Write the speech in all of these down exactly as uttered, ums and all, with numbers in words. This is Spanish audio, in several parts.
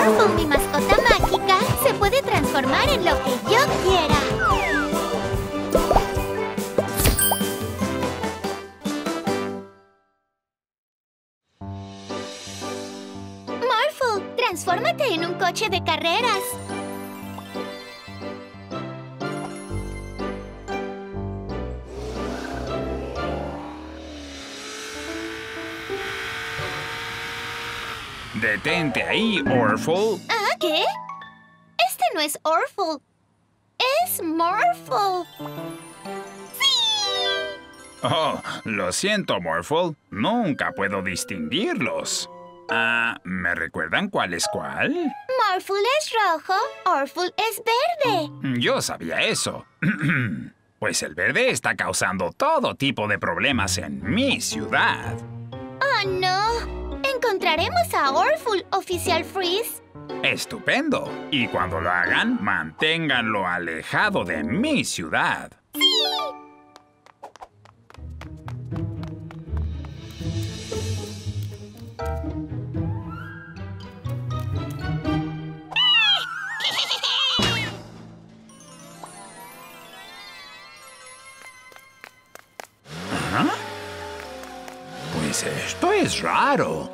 Morphle, mi mascota mágica, se puede transformar en lo que yo quiera. Morphle, transfórmate en un coche de carreras. Detente ahí, Orphle. ¿Ah, qué? Este no es Orphle. Es Morphle. ¡Sí! Oh, lo siento, Morphle. Nunca puedo distinguirlos. Ah, ¿me recuerdan cuál es cuál? Morphle es rojo, Orphle es verde. Yo sabía eso. Pues el verde está causando todo tipo de problemas en mi ciudad. ¡Oh, no! ¿Encontraremos a Orphle, oficial Freeze? ¡Estupendo! Y cuando lo hagan, manténganlo alejado de mi ciudad. ¡Sí! ¿Ah? Pues esto es raro.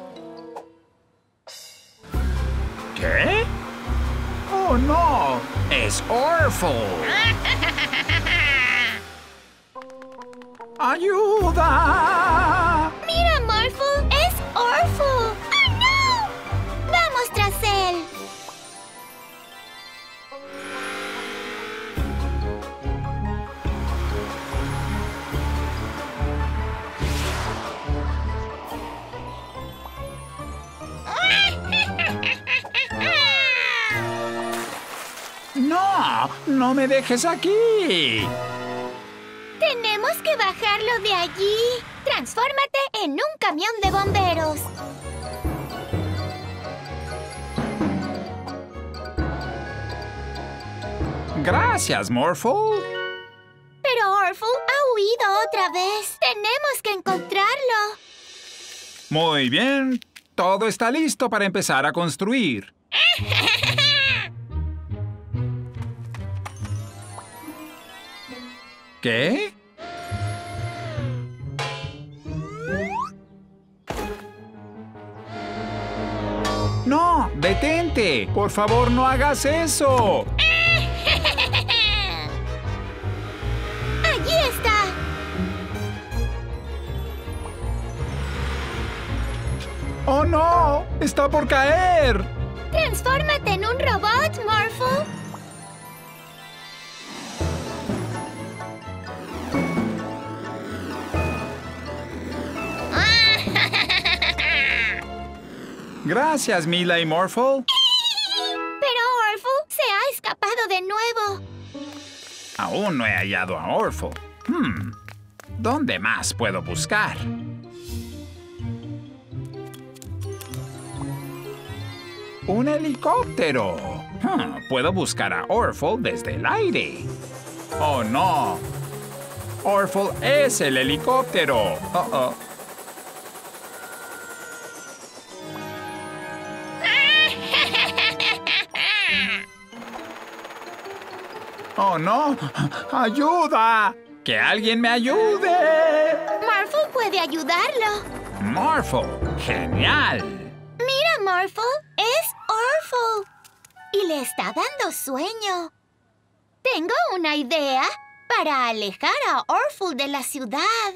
¿Qué? ¡Oh, no! ¡Es Orphle! ¡Ayuda! ¡Mira, Morphle! ¡Es Orphle! ¡Oh, no! ¡Vamos tras él! ¡No! ¡No me dejes aquí! ¡Tenemos que bajarlo de allí! ¡Transfórmate en un camión de bomberos! Gracias, Morphle. Pero Orphle ha huido otra vez. ¡Tenemos que encontrarlo! Muy bien. Todo está listo para empezar a construir. ¿Qué? ¡No! ¡Detente! ¡Por favor, no hagas eso! ¡Allí está! ¡Oh, no! ¡Está por caer! ¡Transfórmate en un robot, Morphle! Gracias, Mila y Morphle. Pero Orphle se ha escapado de nuevo. Aún no he hallado a Orphle. Hmm. ¿Dónde más puedo buscar? ¡Un helicóptero! Hmm, Puedo buscar a Orphle desde el aire. ¡Oh, no! Orphle es el helicóptero. Oh, oh. ¡Oh, no! ¡Ayuda! ¡Que alguien me ayude! Morphle puede ayudarlo. ¡Morphle! ¡Genial! Mira, Morphle, es Orphle. Y le está dando sueño. Tengo una idea para alejar a Orphle de la ciudad.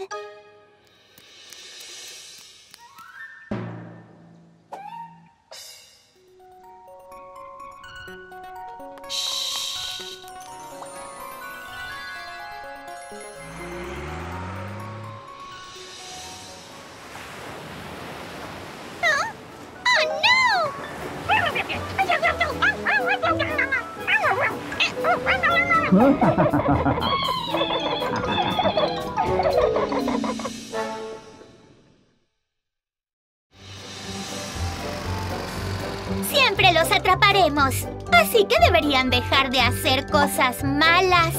Siempre los atraparemos. Así que deberían dejar de hacer cosas malas.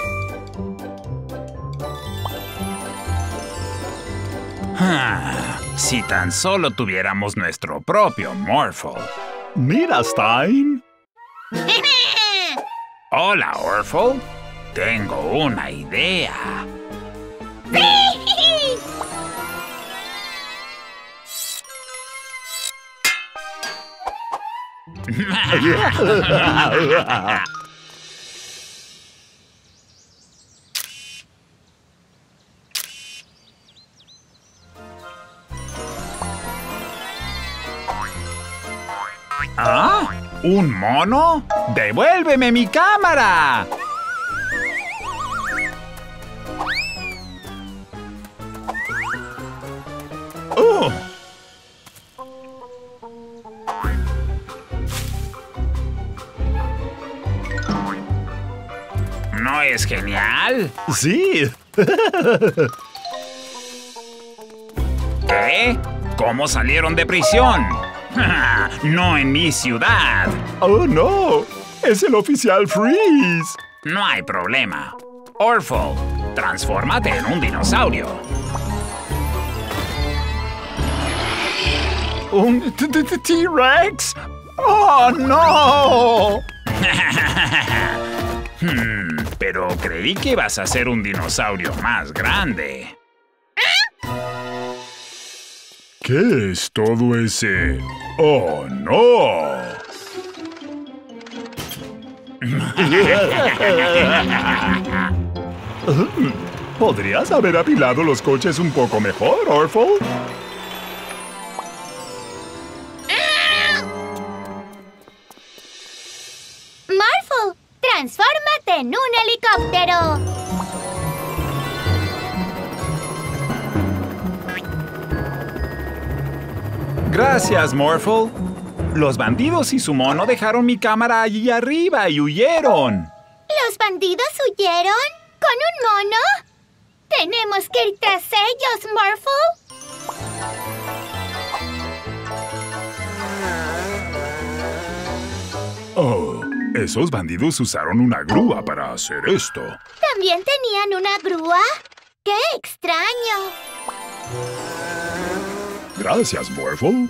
Ah. Si tan solo tuviéramos nuestro propio Morphle. Mira, Stein. Hola, Orphle. Tengo una idea. ¿Ah? ¿Un mono? ¡Devuélveme mi cámara! ¡Oh! ¿No es genial? Sí. ¿Qué? ¿Cómo salieron de prisión? ¡No en mi ciudad! ¡Oh, no! ¡Es el oficial Freeze! No hay problema. Orphle, transfórmate en un dinosaurio. ¿Un T-Rex? ¡Oh, no! hmm, pero creí que ibas a ser un dinosaurio más grande. ¿Qué es todo ese? ¡Oh, no! ¿Podrías haber apilado los coches un poco mejor, Orphle? Morphle, transfórmate en un helicóptero. Gracias, Morphle. Los bandidos y su mono dejaron mi cámara allí arriba y huyeron. ¿Los bandidos huyeron? ¿Con un mono? ¡Tenemos que ir tras ellos, Morphle! Oh, esos bandidos usaron una grúa para hacer esto. ¿También tenían una grúa? ¡Qué extraño! Gracias, Morphle.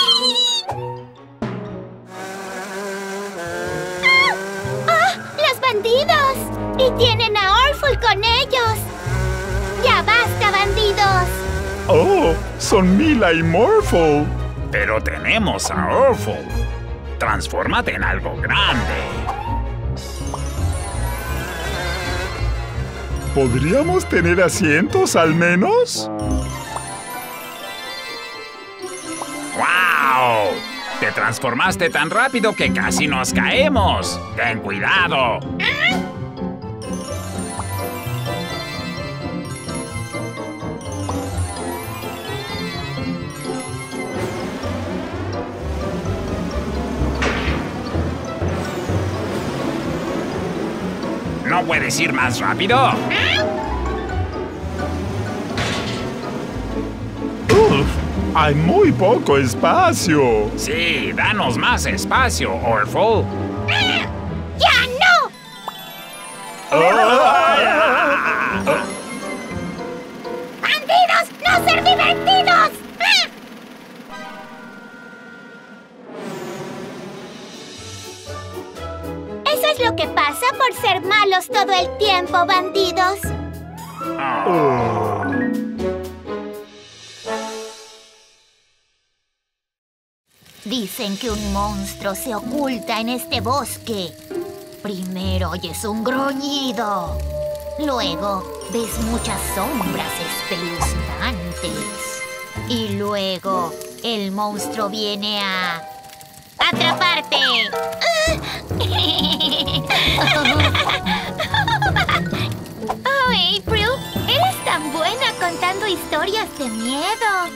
¡Ah! ¡Los bandidos! ¡Y tienen a Orphle con ellos! ¡Ya basta, bandidos! ¡Oh! ¡Son Mila y Morphle! Pero tenemos a Orphle. Transfórmate en algo grande. ¿Podríamos tener asientos al menos? ¡Wow! Te transformaste tan rápido que casi nos caemos. ¡Ten cuidado! ¿No puedes ir más rápido? ¡Uf! ¡Hay muy poco espacio! Sí, danos más espacio, Orphle. ¡Ya no! ¡Bandidos! ¡No ser divertidos! Eso es lo que pasa por ser malos todo el tiempo, bandidos. Oh. Dicen que un monstruo se oculta en este bosque. Primero oyes un gruñido. Luego ves muchas sombras espeluznantes. Y luego el monstruo viene a... ¡atraparte! Oh, April, eres tan buena contando historias de miedo.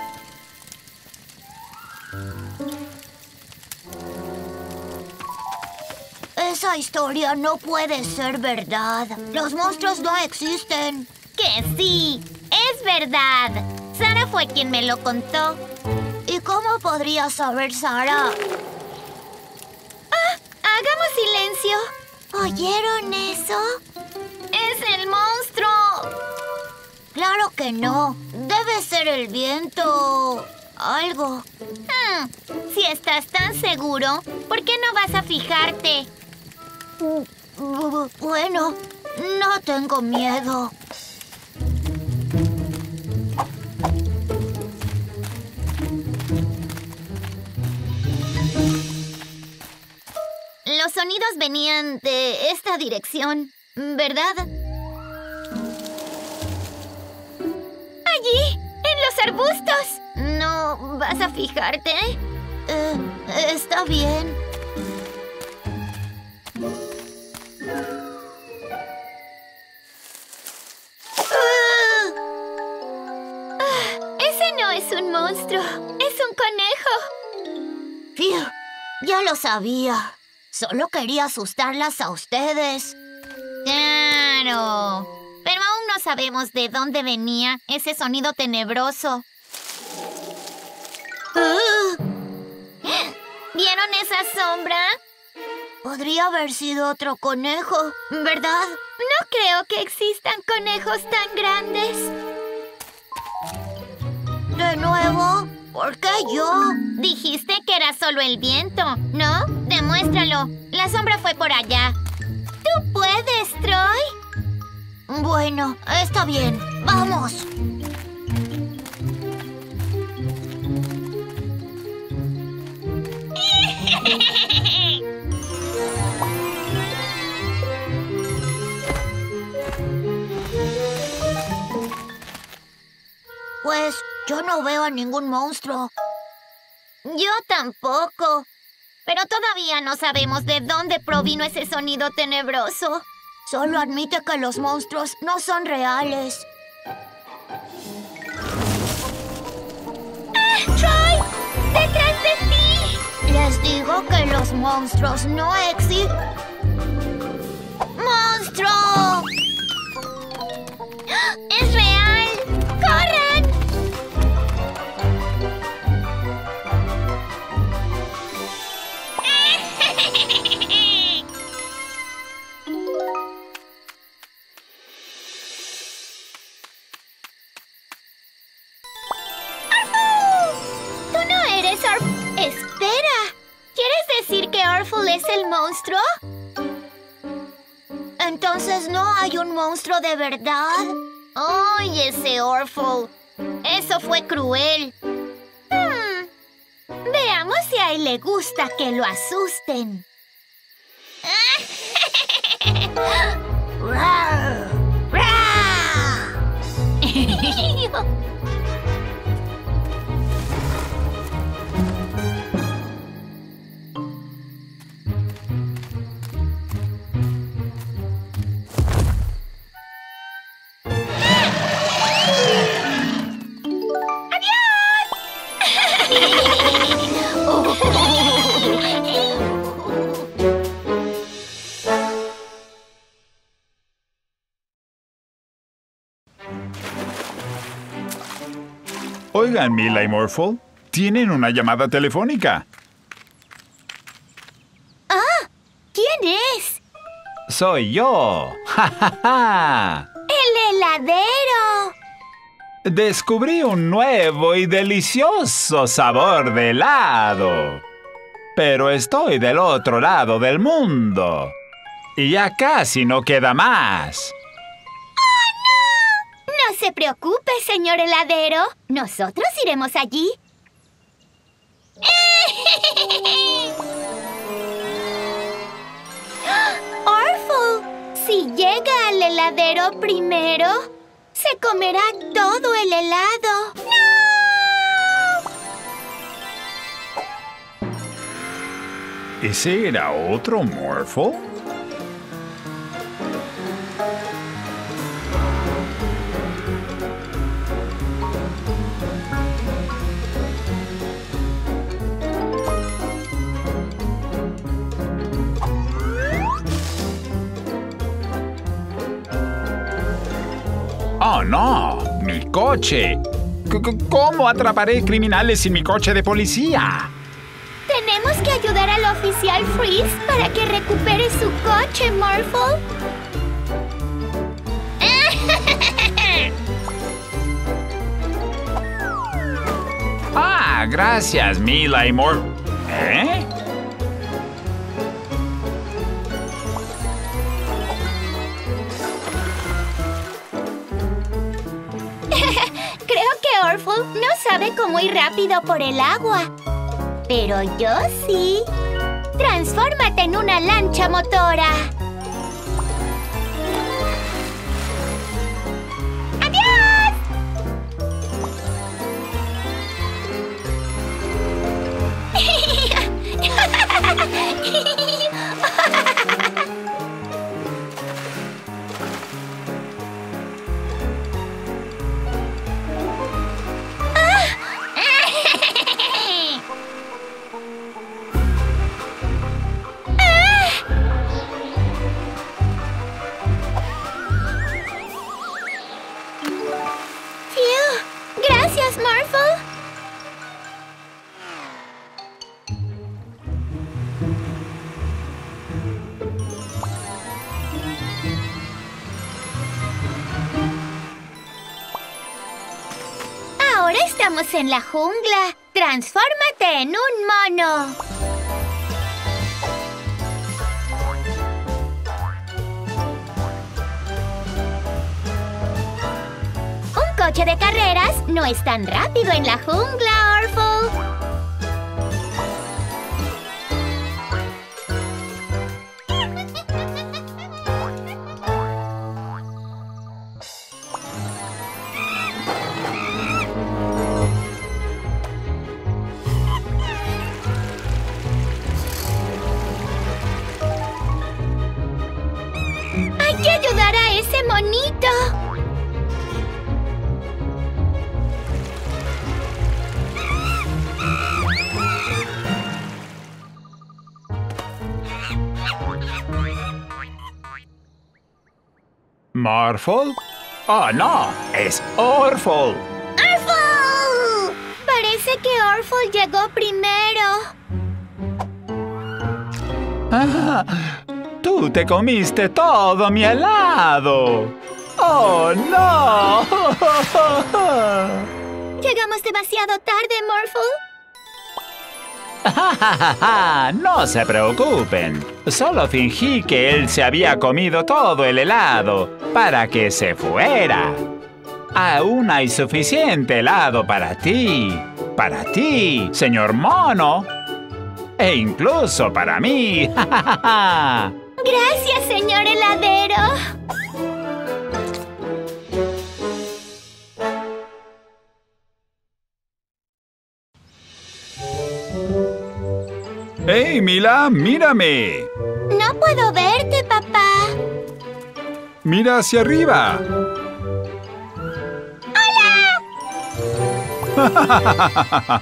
Esa historia no puede ser verdad. Los monstruos no existen. ¡Que sí! ¡Es verdad! Sara fue quien me lo contó. ¿Y cómo podría saber Sara? ¡Ah! ¡Hagamos silencio! ¿Oyeron eso? ¡Es el monstruo! Claro que no. Debe Debe ser el viento. Algo. Hmm, si estás tan seguro, ¿por qué no vas a fijarte? Bueno, no tengo miedo. Los sonidos venían de esta dirección, ¿verdad? ¡Allí! ¡En los arbustos! ¿No vas a fijarte? Eh, está bien. Ah, ese no es un monstruo, es un conejo. Fiu, ya lo sabía. Solo quería asustarlas a ustedes. Claro. Pero aún no sabemos de dónde venía ese sonido tenebroso. Uh, ¿Vieron esa sombra? Podría haber sido otro conejo, ¿verdad? No creo que existan conejos tan grandes. ¿De nuevo? ¿Por qué yo? Dijiste que era solo el viento, ¿no? Demuéstralo. La sombra fue por allá. ¡Tú puedes, Troy! Bueno, está bien. ¡Vamos! Pues yo no veo a ningún monstruo. Yo tampoco. Pero todavía no sabemos de dónde provino ese sonido tenebroso. Solo admite que los monstruos no son reales. ¡Ah, Troy! ¡Detrás de ti! Les digo que los monstruos no existen. ¡Monstruo! ¡Es real! ¡Corran! ¡Tú no eres Orf... ¡Espera! ¿Quieres decir que Orful es el monstruo? Entonces no hay un monstruo de verdad. ¡Ay, ese Orful! Eso fue cruel. Hmm. Veamos si a él le gusta que lo asusten. ¡Rar! ¡Rar! Oigan, Mila y Morphle, tienen una llamada telefónica. ¡Ah! ¿Quién es? Soy yo. ¡Ja, ja, ja! ¡El heladero! Descubrí un nuevo y delicioso sabor de helado. Pero estoy del otro lado del mundo. Y ya casi no queda más. No se preocupe, señor heladero. Nosotros iremos allí. Orful, si llega al heladero primero, se comerá todo el helado. ¡No! ¿Ese era otro Morphle? ¡Oh, no! ¡Mi coche! C- ¿Cómo atraparé criminales sin mi coche de policía? Tenemos que ayudar al oficial Freeze para que recupere su coche, Morphle. Ah, gracias, Mila y Mor... ¿Eh? Creo que Orphle no sabe cómo ir rápido por el agua. Pero yo sí. ¡Transfórmate en una lancha motora! ¡Adiós! Gracias, Morphle. Ahora estamos en la jungla. Transfórmate en un mono. Un coche de carreras no es tan rápido en la jungla, Orphle. Hay que ayudar a ese monito. ¿Morphle? Oh, no, es Orphle. ¡Orphle! Parece que Orphle llegó primero. Ah, tú te comiste todo mi helado. ¡Oh, no! ¿Llegamos demasiado tarde, Morphle? No se preocupen. Solo fingí que él se había comido todo el helado para que se fuera. Aún hay suficiente helado para ti, para ti, señor mono, e incluso para mí. Gracias, señor heladero. ¡Hey, Mila! ¡Mírame! No puedo verte, papá. ¡Mira hacia arriba! ¡Hola!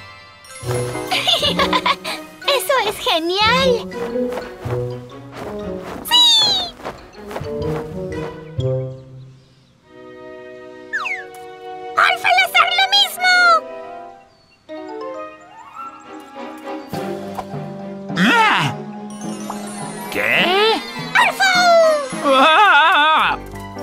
¡Eso es genial! ¡Sí! ¡Orphle hacer lo mismo! ¿Qué? ¡Orphle! ¡Ah!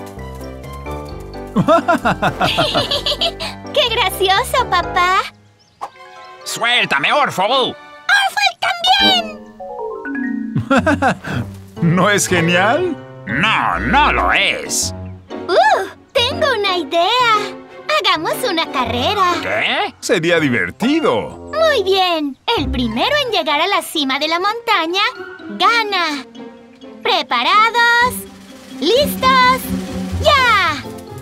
¡Qué gracioso, papá! ¡Suéltame, Orphle! ¡Orphle también! ¿No es genial? No, no lo es. ¡Uh! Tengo una idea. Hagamos una carrera. ¿Qué? Sería divertido. Muy bien. El primero en llegar a la cima de la montaña gana. ¿Preparados? ¿Listos? ¡Ya!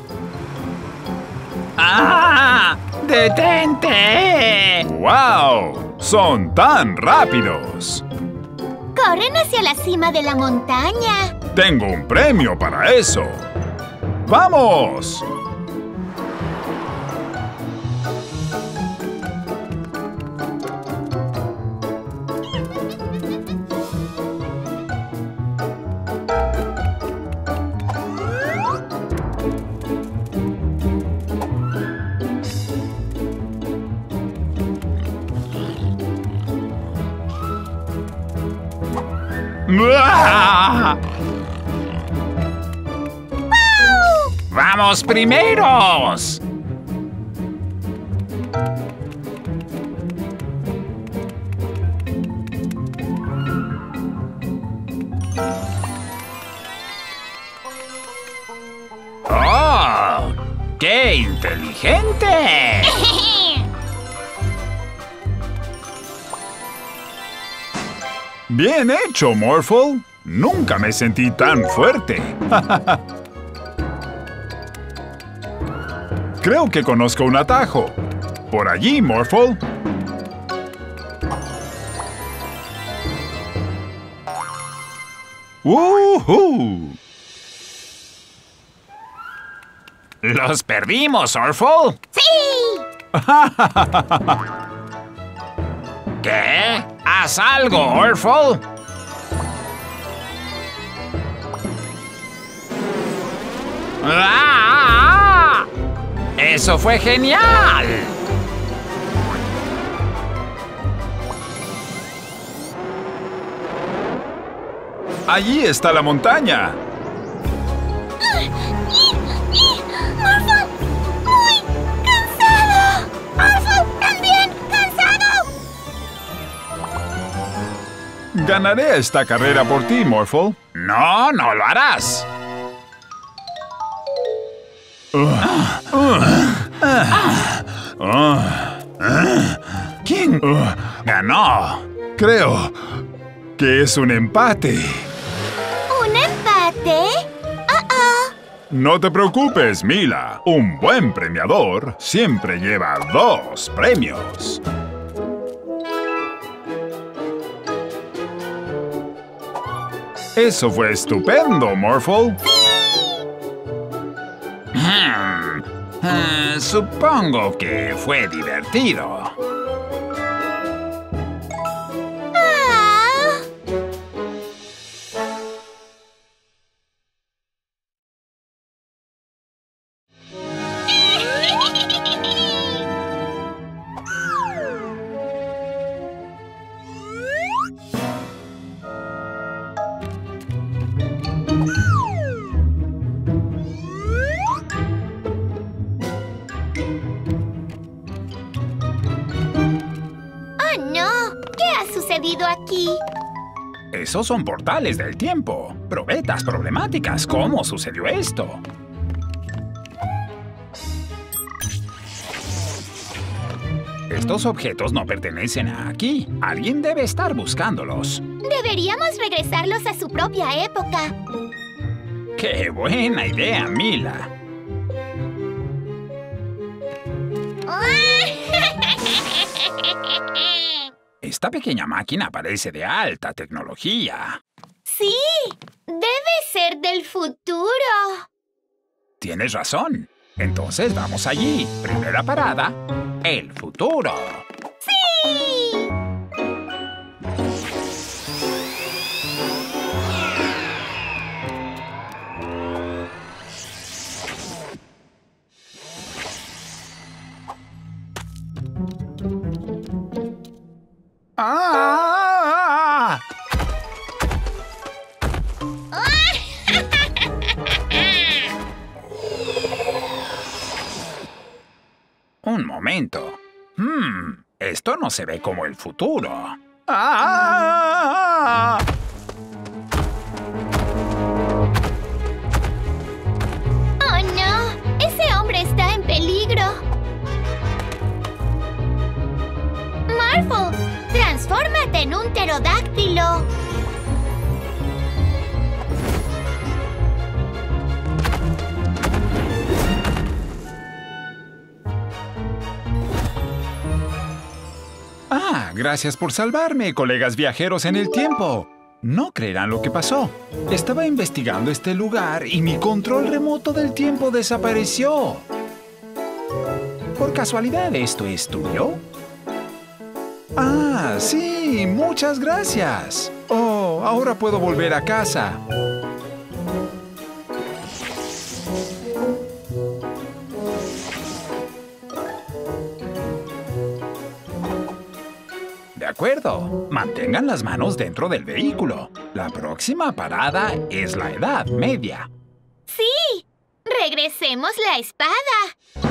¡Ah! ¡Detente! ¡Wow! ¡Son tan rápidos! Corren hacia la cima de la montaña. Tengo un premio para eso. ¡Vamos! ¡Ah! ¡Vamos primeros! inteligente! Bien hecho, Morphle. Nunca me sentí tan fuerte. Creo que conozco un atajo. Por allí, Morphle. ¡Woohoo! ¡Los perdimos, Orphle! ¡Sí! ¿Qué? ¡Haz algo, Orphle! ¡Ah! ¡Eso fue genial! Allí está la montaña. ¡Orphle! ¡Muy cansado! ¡Orphle! ¡También cansado! Ganaré esta carrera por ti, Morphle. No, no lo harás. ¿Quién ganó? Creo que es un empate. ¿Un empate? ¡Oh, No te preocupes, Mila. Un buen premiador siempre lleva dos premios. Eso fue estupendo, Morphle. Hmm, eh, supongo que fue divertido. Ah. ¡Oh, no! ¿Qué ha sucedido aquí? Esos son portales del tiempo. Probetas problemáticas. ¿Cómo sucedió esto? Estos objetos no pertenecen a aquí. Alguien debe estar buscándolos. Deberíamos regresarlos a su propia época. ¡Qué buena idea, Mila! Esta pequeña máquina parece de alta tecnología. ¡Sí! Debe ser del futuro. Tienes razón. Entonces vamos allí. Primera parada, el futuro. ¡Sí! ¡Ah! Un momento. Hmm, esto no se ve como el futuro. ¡Ah! ¡Oh, no! ¡Ese hombre está en peligro! ¡Morphle! ¡Transfórmate en un pterodáctilo! Ah, gracias por salvarme, colegas viajeros en el tiempo. No creerán lo que pasó. Estaba investigando este lugar y mi control remoto del tiempo desapareció. ¿Por casualidad esto es tuyo? Ah, sí, muchas gracias. Oh, ahora puedo volver a casa. De acuerdo. Mantengan las manos dentro del vehículo. La próxima parada es la Edad Media. ¡Sí! ¡Regresemos la espada!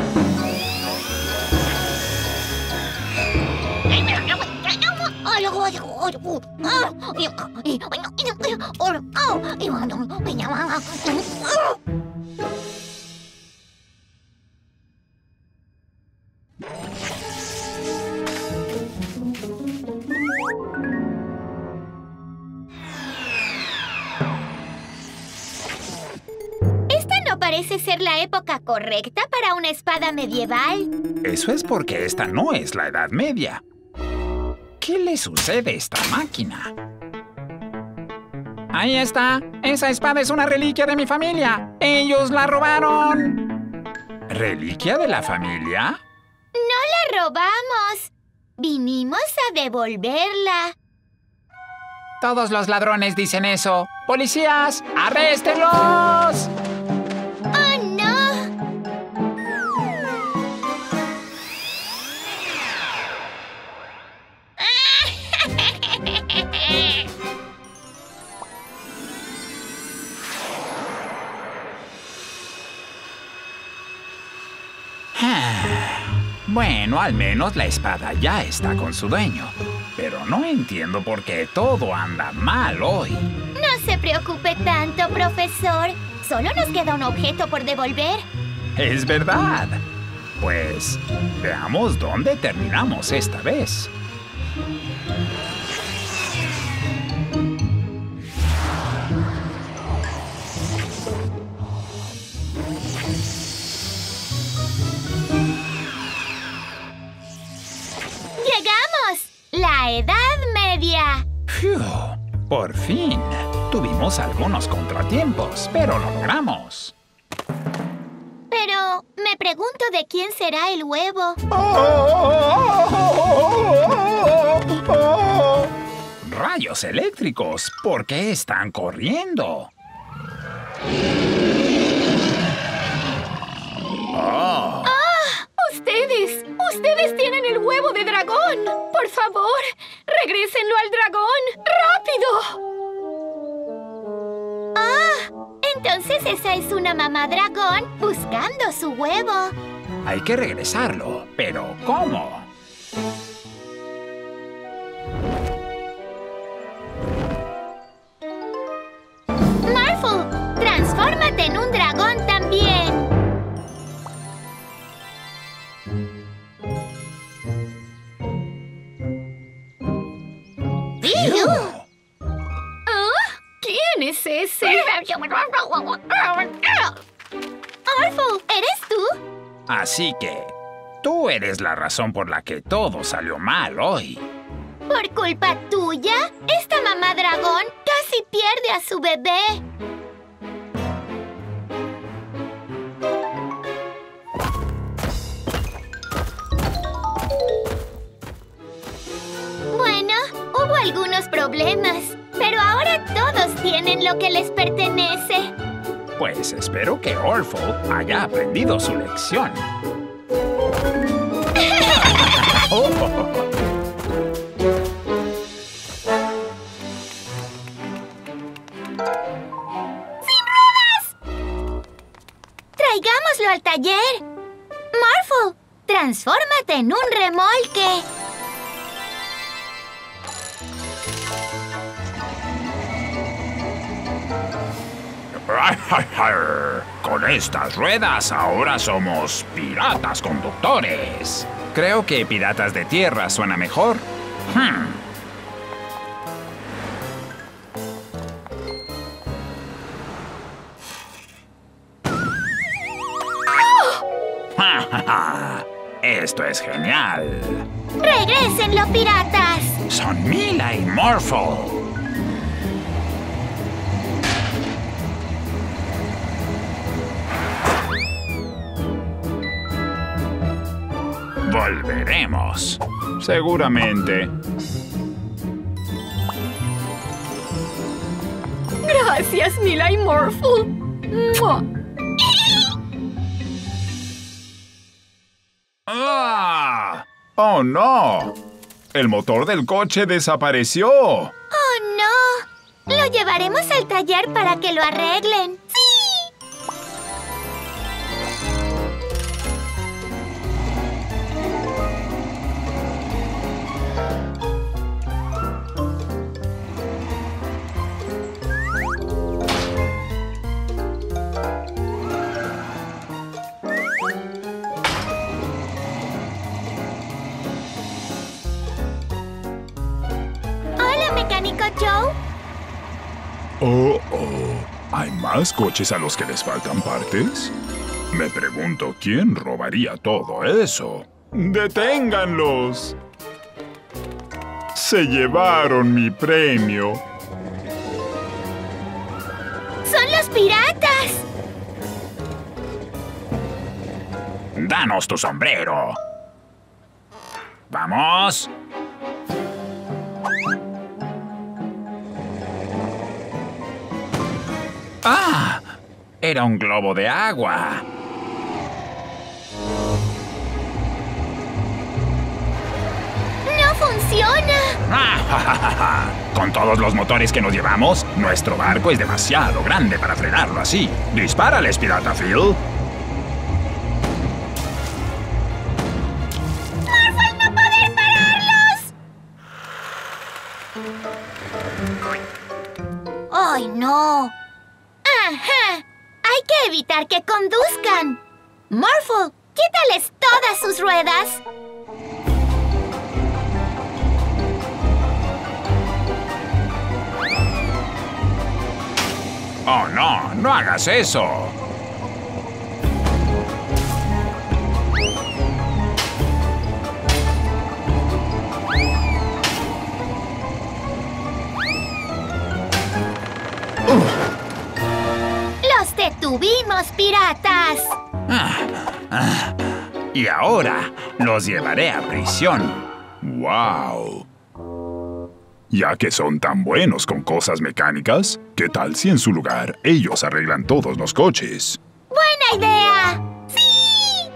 parece ser la época correcta para una espada medieval. Eso es porque esta no es la Edad Media. ¿Qué le sucede a esta máquina? Ahí está. Esa espada es una reliquia de mi familia. ¡Ellos la robaron! ¿Reliquia de la familia? ¡No la robamos! Vinimos a devolverla. Todos los ladrones dicen eso. ¡Policías, arréstenlos! ¡Oh, no! Bueno, al menos la espada ya está con su dueño. Pero no entiendo por qué todo anda mal hoy. No se preocupe tanto, profesor. Solo nos queda un objeto por devolver. Es verdad. Pues veamos dónde terminamos esta vez. ¡Llegamos! ¡La Edad Media! ¡Fiu! Por fin. Tuvimos algunos contratiempos, pero lo logramos. Pero me pregunto de quién será el huevo. ¡Rayos eléctricos! ¿Por qué están corriendo? ¡Oh! ¡Ustedes! ¡Ustedes tienen el huevo de dragón! ¡Por favor! ¡Regrésenlo al dragón! ¡Rápido! ¡Ah! Entonces esa es una mamá dragón buscando su huevo. Hay que regresarlo. ¿Pero cómo? Morphle, transfórmate en un dragón también. ¡Fiu! ¿Ah? ¿Quién es ese? Morphle, ¿eres tú? Así que tú eres la razón por la que todo salió mal hoy. ¿Por culpa tuya? Esta mamá dragón casi pierde a su bebé. Bueno, hubo algunos problemas, pero ahora todos tienen lo que les pertenece. Pues espero que Orphle haya aprendido su lección. Oh. ¡Traigámoslo al taller! Morphle, transfórmate en un remolque. Con estas ruedas ahora somos piratas conductores. Creo que piratas de tierra suena mejor. Hmm. Esto es genial. ¡Regrésenlo, piratas! Son Mila y Morphle. Volveremos. Seguramente. Gracias, Mila y Morphle. ¡Mua! ¡Ah! ¡Oh, no! El motor del coche desapareció. ¡Oh, no! Lo llevaremos al taller para que lo arreglen. ¡Sí! Hola, mecánico Joe. Oh, oh. ¿Hay más coches a los que les faltan partes? Me pregunto quién robaría todo eso. ¡Deténganlos! Se llevaron mi premio. ¡Son los piratas! ¡Danos tu sombrero! ¡Vamos! ¡Ah! Era un globo de agua. ¡No funciona! ¡Ah, ja, ja, ja, ja! Con todos los motores que nos llevamos, nuestro barco es demasiado grande para frenarlo así. ¡Dispárales, pirata Phil! ¡Morphle no poder pararlos! ¡Ay, no! ¡Ajá! Hay que evitar que conduzcan. Morphle, quítales todas sus ruedas. ¡Oh, no! ¡No hagas eso! ¡Los detuvimos, piratas! Ah, ah. Y ahora los llevaré a prisión. ¡Wow! Ya que son tan buenos con cosas mecánicas, ¿qué tal si en su lugar ellos arreglan todos los coches? ¡Buena idea! ¡Sí!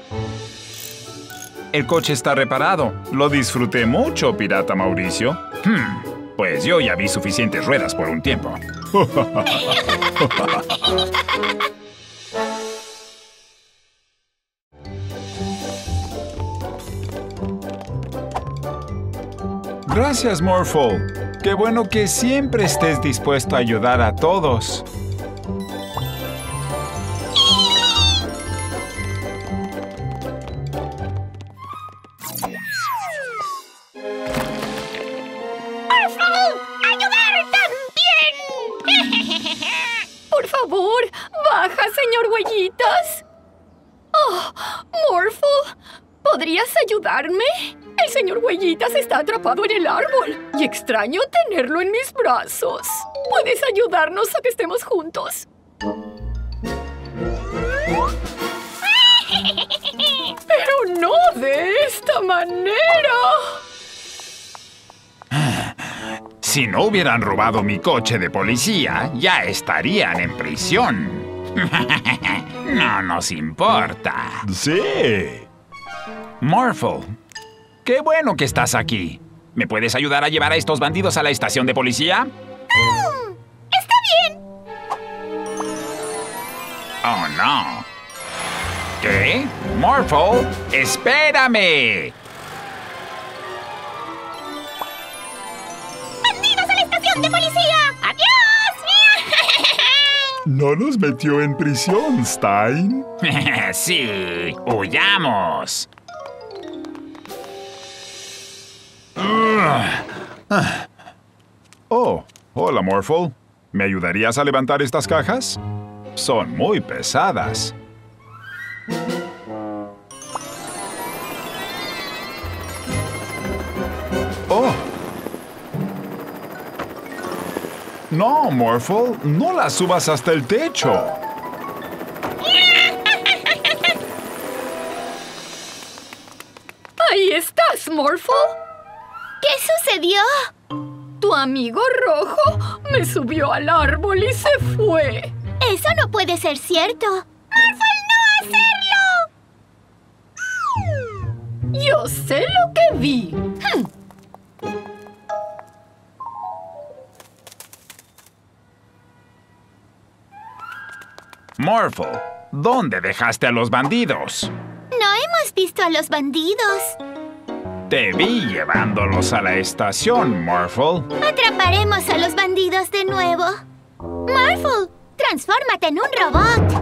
El coche está reparado. Lo disfruté mucho, pirata Mauricio. Hmm, pues yo ya vi suficientes ruedas por un tiempo. Gracias, Morphle. Qué bueno que siempre estés dispuesto a ayudar a todos. Por favor, baja, señor Huellitas. Oh, Morphle, ¿podrías ayudarme? El señor Huellitas está atrapado en el árbol y extraño tenerlo en mis brazos. ¿Puedes ayudarnos a que estemos juntos? Pero no de esta manera. Si no hubieran robado mi coche de policía, ya estarían en prisión. No nos importa. ¡Sí! Morphle, qué bueno que estás aquí. ¿Me puedes ayudar a llevar a estos bandidos a la estación de policía? Mm, ¡está bien! Oh, no. ¿Qué? Morphle, espérame. ¡Bandidos a la estación de policía! ¡Adiós! ¿No nos metió en prisión, Stein? Sí, huyamos. Oh, hola, Morphle. ¿Me ayudarías a levantar estas cajas? Son muy pesadas. Oh. No, Morphle, no las subas hasta el techo. Ahí estás, Morphle. ¿Qué sucedió? Tu amigo rojo me subió al árbol y se fue. Eso no puede ser cierto. ¡Morphle, no hacerlo! Yo sé lo que vi. Hm. Morphle, ¿dónde dejaste a los bandidos? No hemos visto a los bandidos. Te vi llevándolos a la estación, Morphle. Atraparemos a los bandidos de nuevo. Morphle, transfórmate en un robot.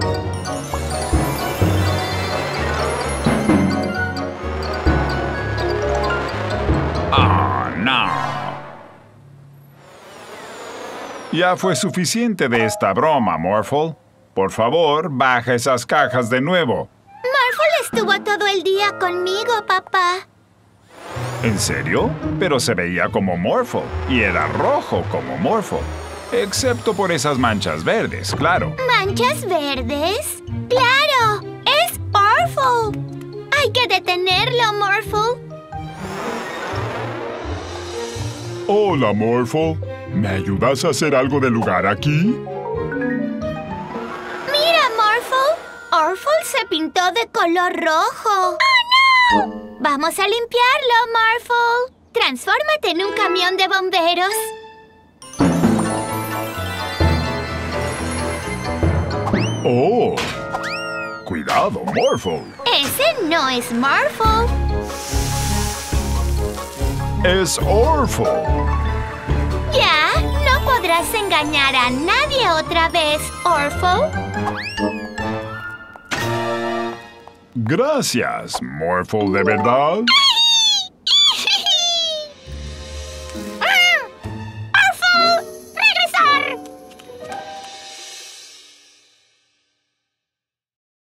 Oh, no. Ya fue suficiente de esta broma, Morphle. Por favor, baja esas cajas de nuevo. Morphle estuvo todo el día conmigo, papá. ¿En serio? Pero se veía como Morphle y era rojo como Morphle. Excepto por esas manchas verdes, claro. ¿Manchas verdes? ¡Claro! ¡Es Orphle! ¡Hay que detenerlo, Morphle! Hola, Morphle. ¿Me ayudas a hacer algo de lugar aquí? ¡Mira, Morphle! Orphle se pintó de color rojo. ¡Oh, no! Vamos a limpiarlo, Morphle. Transfórmate en un camión de bomberos. ¡Oh! ¡Cuidado, Morphle! Ese no es Morphle. ¡Es Orphle! Ya, no podrás engañar a nadie otra vez, Orphle. Gracias, Morphle de verdad.